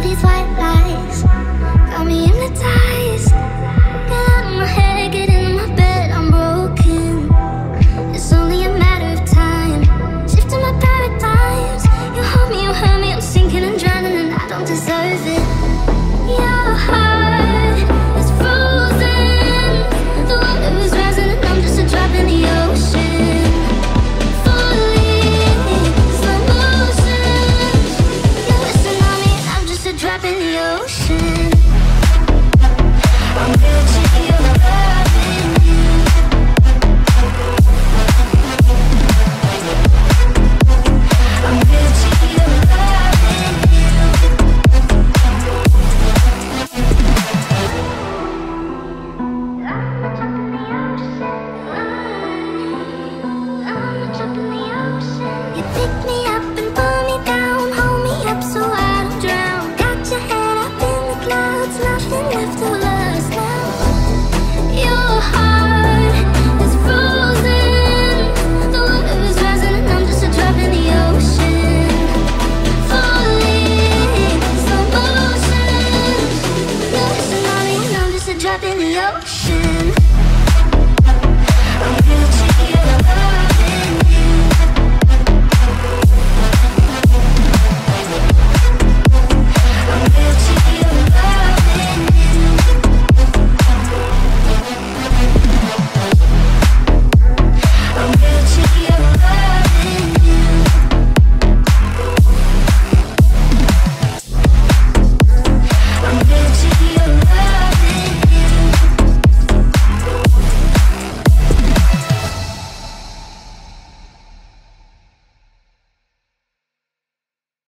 these white lies got me hypnotized. Get out of my head, get into my bed, I'm broken. It's only a matter of time, shifting my paradigms. You hold me, you hurt me, I'm sinking and drowning, and I don't deserve it.